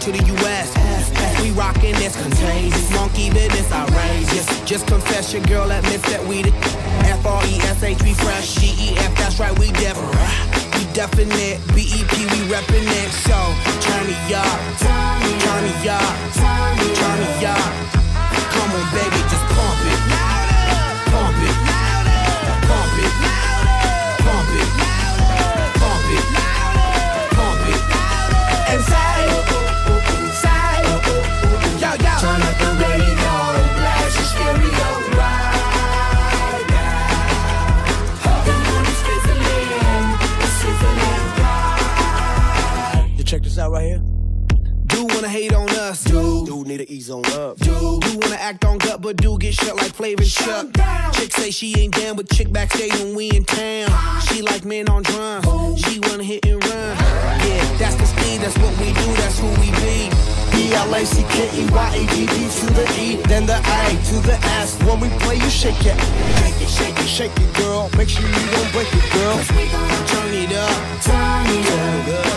to the U.S. We rockin' this contagious, monkey business outrageous. Just confess your girl admits that we the F-R-E-S-H, we fresh, G-E-F, that's right, we different. We definite, B-E-P, we reppin' it. So, turn me up, turn me up, turn me up. Come on, baby, just pump it. Pump it, pump it, pump it, pump it, pump it. And say, yo, yo. Turn up the radio, blast your stereo right now. The moon is sizzling bright. You check this out right here. Do wanna hate on us, do need to ease on up, do wanna act on gut, but do get shut like Flavor Chuck. Chick say she ain't down, but chick backstage when we in town. She like men on drum, she wanna hit and run. Yeah, that's the speed, that's what we do, that's who we be. B-L-A-C-K-E-Y-A-D-D to the E, then the A to the S. When we play, you shake it, shake it, shake it, shake it, girl. Make sure you don't break it, girl. Turn it up, Turn it up.